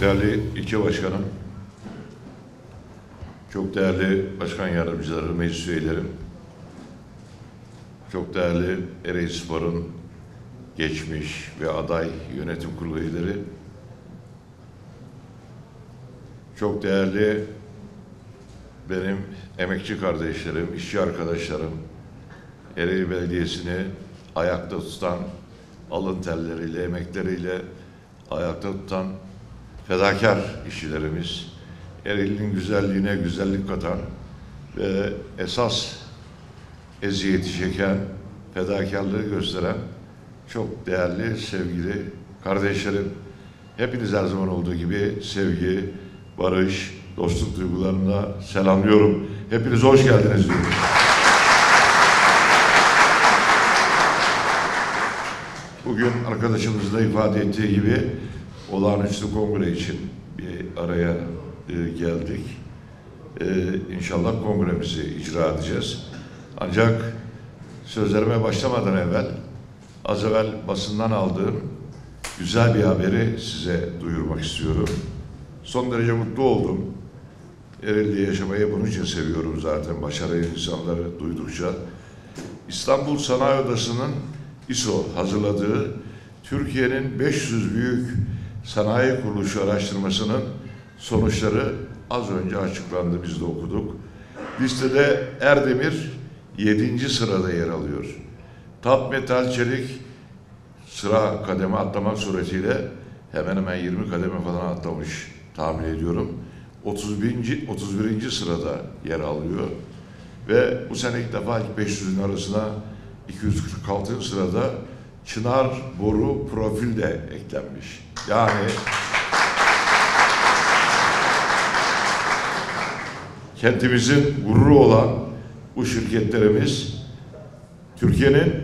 Değerli ilçe başkanım, çok değerli başkan yardımcıları, meclis üyelerim, çok değerli Ereğlispor'un geçmiş ve aday yönetim kurulu üyeleri, çok değerli benim emekçi kardeşlerim, işçi arkadaşlarım, Ereğli Belediyesi'ni ayakta tutan, alın terleriyle, emekleriyle ayakta tutan fedakar işçilerimiz, Ereğli'nin güzelliğine güzellik katan ve esas eziyeti çeken, fedakarlığı gösteren çok değerli, sevgili kardeşlerim. Hepiniz her zaman olduğu gibi sevgi, barış, dostluk duygularımla selamlıyorum. Hepiniz hoş geldiniz diyorum. Bugün arkadaşımızın da ifade ettiği gibi olağanüstü kongre için bir araya geldik. İnşallah kongremizi icra edeceğiz. Ancak sözlerime başlamadan evvel, az evvel basından aldığım güzel bir haberi size duyurmak istiyorum. Son derece mutlu oldum. Ereğli'de yaşamayı bunun için seviyorum zaten, başarılı insanları duydukça. İstanbul Sanayi Odası'nın İSO hazırladığı Türkiye'nin 500 büyük sanayi kuruluşu araştırmasının sonuçları az önce açıklandı, biz de okuduk. Listede Erdemir 7. sırada yer alıyor. Tatmetal Çelik sıra kademe atlamak suretiyle hemen hemen 20 kademe falan atlamış tahmin ediyorum. 31. sırada yer alıyor. Ve bu sene ilk defa ilk 500'ün arasına 246. sırada Çınar Boru Profil de eklenmiş. Yani kentimizin gururu olan bu şirketlerimiz Türkiye'nin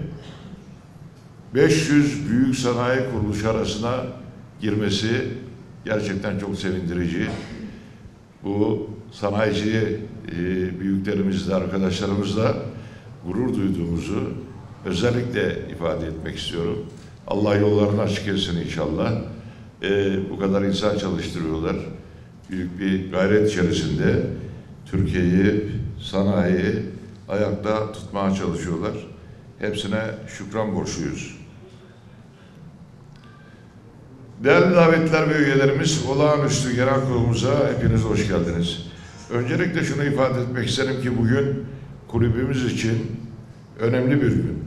500 büyük sanayi kuruluşu arasına girmesi gerçekten çok sevindirici. Bu sanayici büyüklerimizle, arkadaşlarımızla gurur duyduğumuzu özellikle ifade etmek istiyorum. Allah yollarını açık etsin inşallah. Bu kadar insan çalıştırıyorlar. Büyük bir gayret içerisinde Türkiye'yi, sanayiyi ayakta tutmaya çalışıyorlar. Hepsine şükran borçluyuz. Değerli davetliler ve üyelerimiz, olağanüstü genel kurulumuza hepiniz hoş geldiniz. Öncelikle şunu ifade etmek isterim ki bugün kulübümüz için önemli bir gün.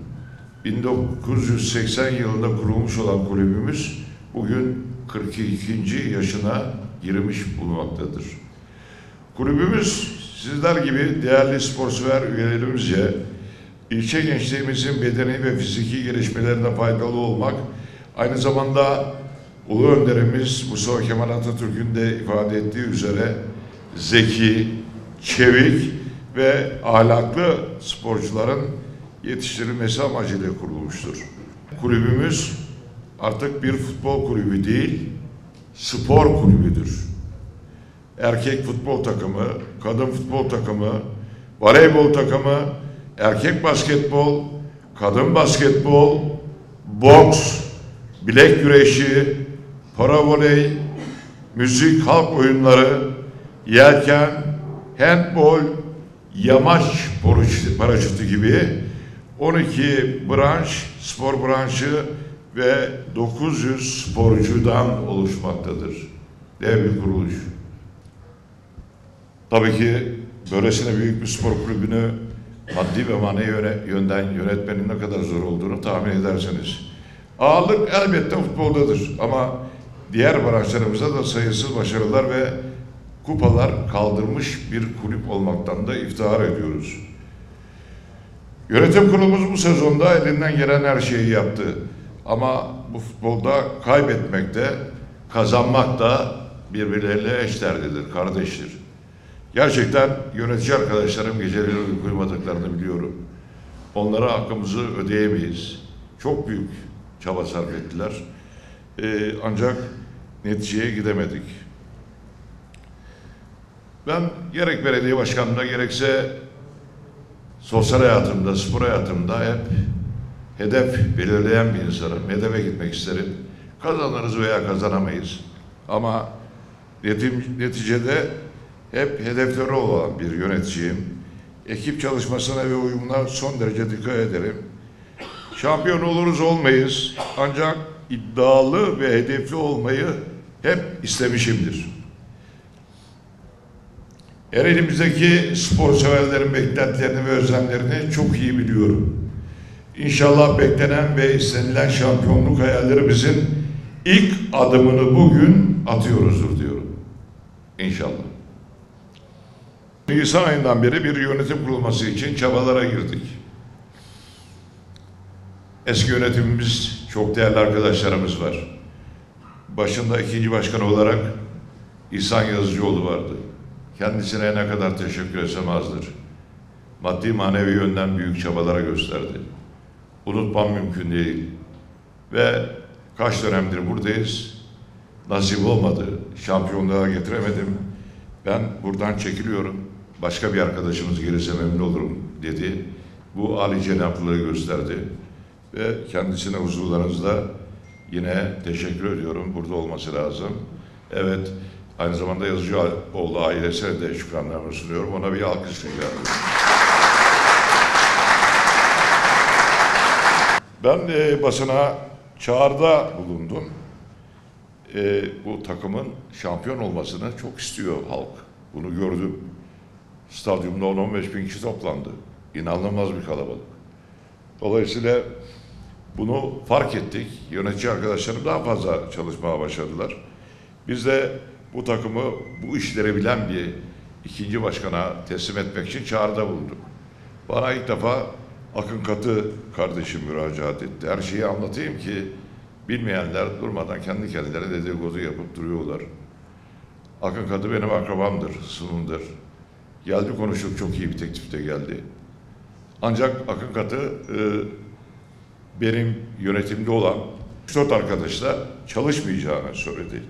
1980 yılında kurulmuş olan kulübümüz bugün 42. yaşına girmiş bulunmaktadır. Kulübümüz sizler gibi değerli sporsever üyelerimizce ilçe gençliğimizin bedeni ve fiziki gelişmelerine faydalı olmak, aynı zamanda Ulu Önderimiz Mustafa Kemal Atatürk'ün de ifade ettiği üzere zeki, çevik ve ahlaklı sporcuların yetiştirilmesi amacıyla kurulmuştur. Kulübümüz artık bir futbol kulübü değil, spor kulübüdür. Erkek futbol takımı, kadın futbol takımı, voleybol takımı, erkek basketbol, kadın basketbol, boks, bilek güreşi, paravoley, müzik, halk oyunları, yelken, handbol, yamaç paraşütü gibi 12 branş, spor branşı ve 900 sporcudan oluşmaktadır. Dev bir kuruluş. Tabii ki böylesine büyük bir spor kulübünü maddi ve manevi yönden yönetmenin ne kadar zor olduğunu tahmin edersiniz. Ağırlık elbette futboldadır ama diğer branşlarımızda da sayısız başarılar ve kupalar kaldırmış bir kulüp olmaktan da iftihar ediyoruz. Yönetim kurulumuz bu sezonda elinden gelen her şeyi yaptı. Ama bu futbolda kaybetmek de kazanmak da birbirleriyle eşdeğerlidir, kardeştir. Gerçekten yönetici arkadaşlarım geceleri uyumadıklarını biliyorum. Onlara hakkımızı ödeyemeyiz. Çok büyük çaba sarf ettiler. Ancak neticeye gidemedik. Ben gerek belediye başkanlığında gerekse sosyal hayatımda, spor hayatımda hep hedef belirleyen bir insanım. Hedefe gitmek isterim. Kazanırız veya kazanamayız. Ama Neticede hep hedefleri olan bir yöneticiyim. Ekip çalışmasına ve uyumuna son derece dikkat ederim. Şampiyon oluruz olmayız, ancak iddialı ve hedefli olmayı hep istemişimdir. Ereğli'mizdeki spor severlerin beklentilerini ve özlemlerini çok iyi biliyorum. İnşallah beklenen ve istenilen şampiyonluk hayallerimizin ilk adımını bugün atıyoruzdur diyorum. İnşallah. Nisan ayından beri bir yönetim kurulması için çabalara girdik. Eski yönetimimiz, çok değerli arkadaşlarımız var. Başında ikinci başkan olarak İhsan Yazıcıoğlu vardı. Kendisine ne kadar teşekkür etsem azdır. Maddi manevi yönden büyük çabalara gösterdi. Unutmam mümkün değil. Ve kaç dönemdir buradayız. Nasip olmadı. Şampiyonluğa getiremedim. Ben buradan çekiliyorum. Başka bir arkadaşımız gelirse memnun olurum dedi. Bu âli cenaplığı gösterdi. Ve kendisine huzurlarınızda yine teşekkür ediyorum. Burada olması lazım. Evet, aynı zamanda Yazıcıoğlu ailesine de şükranlarımı sunuyorum. Ona bir alkış rica ediyorum. Ben basına çağrıda bulundum. Bu takımın şampiyon olmasını çok istiyor halk. Bunu gördüm. Stadyumda 10-15 bin kişi toplandı. İnanılmaz bir kalabalık. Dolayısıyla bunu fark ettik. Yönetici arkadaşlarım daha fazla çalışmaya başladılar. Biz de bu takımı bu işleri bilen bir ikinci başkana teslim etmek için çağrıda bulunduk. Bana ilk defa Akın Katı kardeşim müracaat etti. Her şeyi anlatayım ki bilmeyenler durmadan kendi kendilerine dedikodu yapıp duruyorlar. Akın Katı benim akrabamdır, sınımdır. Geldi konuştuk, çok iyi bir teklifte geldi. Ancak Akın Katı benim yönetimde olan 3-4 arkadaşla çalışmayacağını söyledi.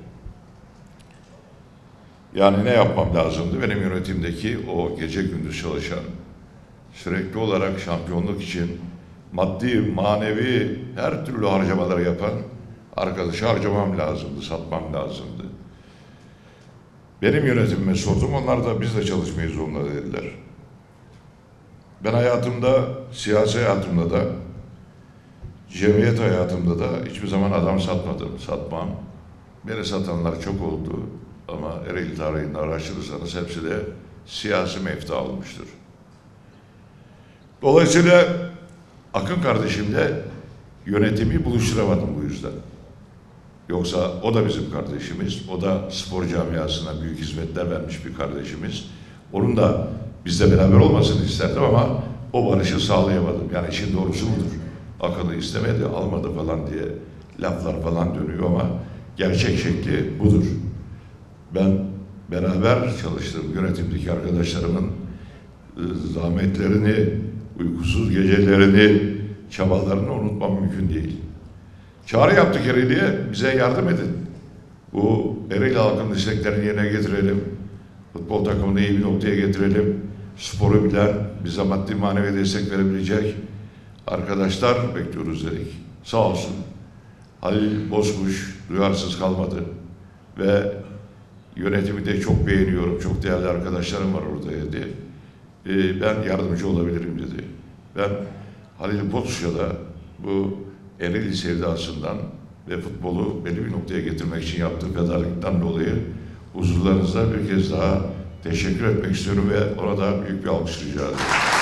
Yani ne yapmam lazımdı? Benim yönetimdeki o gece gündüz çalışan, sürekli olarak şampiyonluk için maddi, manevi her türlü harcamaları yapan arkadaşı harcamam lazımdı, satmam lazımdı. Benim yönetimime sordum, onlar da biz de çalışmayız onunla dediler. Ben hayatımda, siyasi hayatımda da, cemiyet hayatımda da hiçbir zaman adam satmadım, satmam. Beni satanlar çok oldu ama Ereğli tarihini araştırırsanız hepsi de siyasi mefta olmuştur. Dolayısıyla Akın kardeşimle yönetimi buluşturamadım bu yüzden. Yoksa o da bizim kardeşimiz, o da spor camiasına büyük hizmetler vermiş bir kardeşimiz. Onun da bizle beraber olmasını isterdim ama o barışı sağlayamadım. Yani işin doğrusu budur. Akın'ı istemedi, almadı falan diye laflar falan dönüyor ama gerçek şekli budur. Ben beraber çalıştığım yönetimdeki arkadaşlarımın zahmetlerini, uykusuz gecelerini, çabalarını unutmam mümkün değil. Çağrı yaptık Ereğli'ye, bize yardım edin. Bu Ereğli halkının isteklerini yerine getirelim. Futbol takımını iyi bir noktaya getirelim. Sporu bilen, bize maddi manevi destek verebilecek arkadaşlar bekliyoruz dedik. Sağ olsun. Halil Bozkuş duyarsız kalmadı. Ve yönetimi de çok beğeniyorum. Çok değerli arkadaşlarım var orada dedi. Ben yardımcı olabilirim dedi. Ben Halil Bozkuş'a da bu Ereğli sevdasından ve futbolu belli bir noktaya getirmek için yaptığı fedakarlıktan dolayı huzurlarınızda bir kez daha teşekkür etmek istiyorum ve ona da büyük bir alkış rica ediyorum.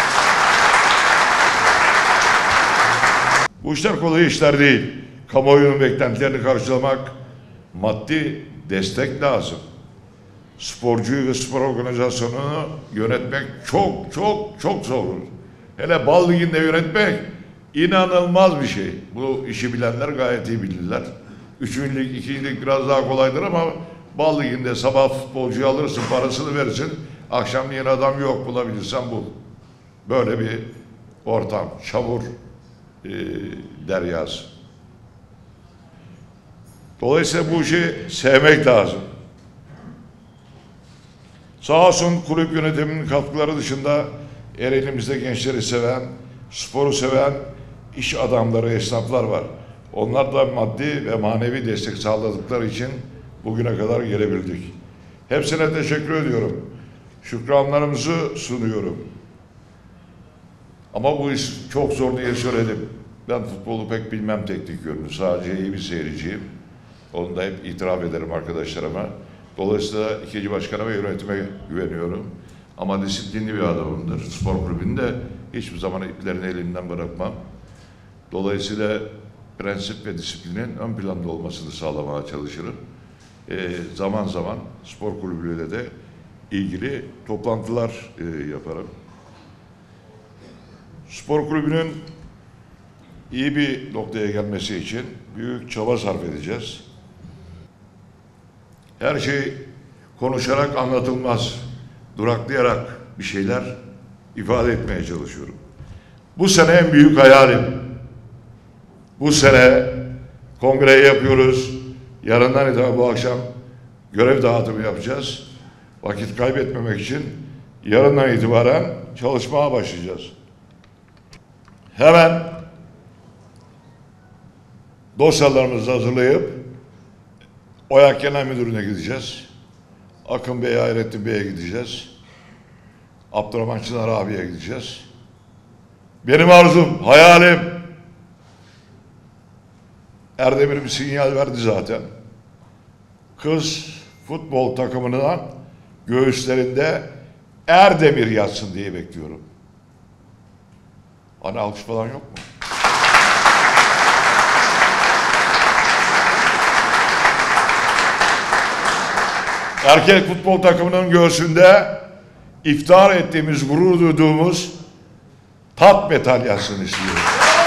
Bu işler kolay işler değil. Kamuoyunun beklentilerini karşılamak, maddi destek lazım. Sporcuyu ve spor organizasyonunu yönetmek çok zor. Hele bal liginde yönetmek inanılmaz bir şey. Bu işi bilenler gayet iyi bilirler. 3. lig, 2. lig biraz daha kolaydır ama bal liginde sabah futbolcuyu alırsın, parasını verirsin. Akşamleyin adam yok, bulabilirsen bul. Böyle bir ortam, çamur deryası. Dolayısıyla bu işi sevmek lazım. Sağ olsun kulüp yönetiminin katkıları dışında Ereğli'mizde gençleri seven, sporu seven iş adamları, esnaflar var. Onlar da maddi ve manevi destek sağladıkları için bugüne kadar gelebildik. Hepsine teşekkür ediyorum. Şükranlarımızı sunuyorum. Ama bu iş çok zor diye söyledim. Ben futbolu pek bilmem teknik yönünü. Sadece iyi bir seyirciyim. Onu da hep itiraf ederim arkadaşlarıma. Dolayısıyla ikinci başkana ve yönetime güveniyorum. Ama disiplinli bir adamımdır. Spor kulübünde hiçbir zaman iplerini elimden bırakmam. Dolayısıyla prensip ve disiplinin ön planda olmasını sağlamaya çalışırım. Zaman zaman spor kulübüyle de ilgili toplantılar yaparım. Spor kulübünün iyi bir noktaya gelmesi için büyük çaba sarf edeceğiz. Her şey konuşarak anlatılmaz. Duraklayarak bir şeyler ifade etmeye çalışıyorum. Bu sene en büyük hayalim. Bu sene kongreyi yapıyoruz. Yarından itibaren bu akşam görev dağıtımı yapacağız. Vakit kaybetmemek için yarından itibaren çalışmaya başlayacağız. Hemen dosyalarımızı hazırlayıp OYAK Genel Müdürlüğü'ne gideceğiz. Akın Bey'e, Hayrettin Bey'e gideceğiz. Abdurrahman Çınar abiye gideceğiz. Benim arzum, hayalim, Erdemir bir sinyal verdi zaten. Kız futbol takımından göğüslerinde Erdemir yatsın diye bekliyorum. Hani alkış falan yok mu? Erkek futbol takımının göğsünde iftihar ettiğimiz, gurur duyduğumuz tat metalyasını istiyoruz.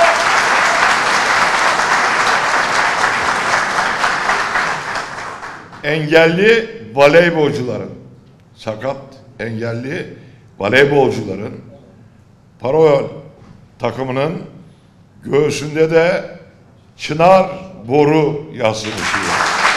Engelli voleybolcuların, sakat engelli voleybolcuların Paroyol takımının göğsünde de çınar boru yazılı istiyoruz.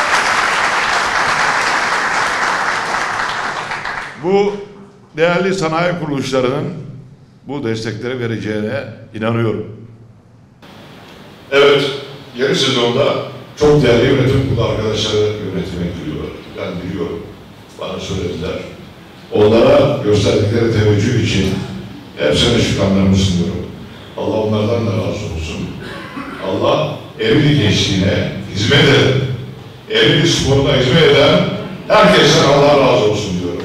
Bu değerli sanayi kuruluşlarının bu destekleri vereceğine inanıyorum. Evet, yeni sezonda çok değerli yönetim kurulu arkadaşları yönetime giriyor. Ben biliyorum, bana söylediler. Onlara gösterdikleri teveccüh için hepsine şükranlarımı sunuyorum. Allah onlardan da razı olsun. Allah evlilik gençliğine hizmet eden, evlilik sporuna hizmet eden herkesten Allah razı olsun diyorum.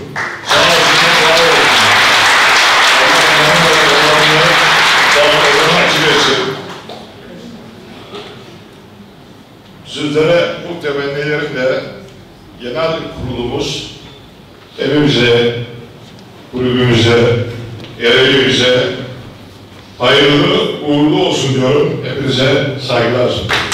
Sizlere bu temennilerimle genel kurulumuz evimize, kulübümüze, evimize hayırlı, uğurlu olsun diyorum. Hepinize saygılar sunuyorum.